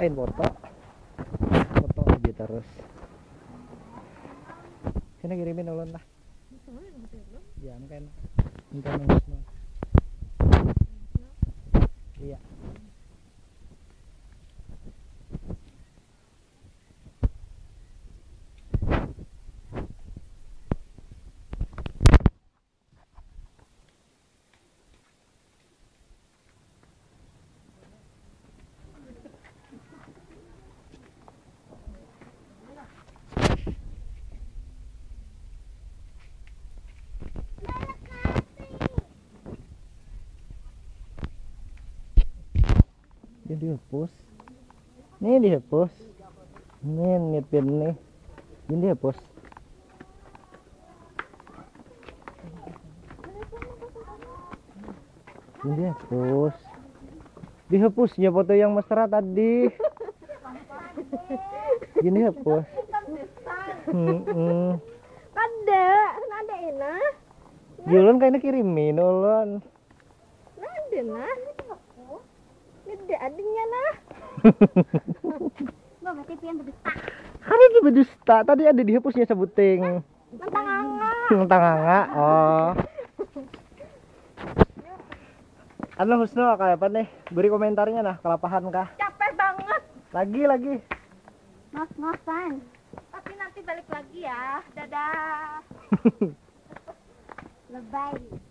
Ain foto aja terus. Sini kirimin ulun lah. Ya mungkin semua. Iya. Dia dihapus. Nih dihapus. Nih ngipin nih. Ini dihapus. Ini dihapus. Dihapusnya foto yang mesra tadi. Ini hapus. Ada ina. Ulun kayaknya kirimin ulun. Ada nah. Ada adanya nah. Gua berarti pian berdusta. Hari ini berdusta. Tadi ada dihapusnya sebuting. Mentang angga. Mentang angga. Oh. Anu Husnu kayak apa nih? Beri komentarnya nah, kelapahan kah? Capek banget. Lagi. Ngos-ngosan. Tapi nanti balik lagi ya. Dadah. Lebay.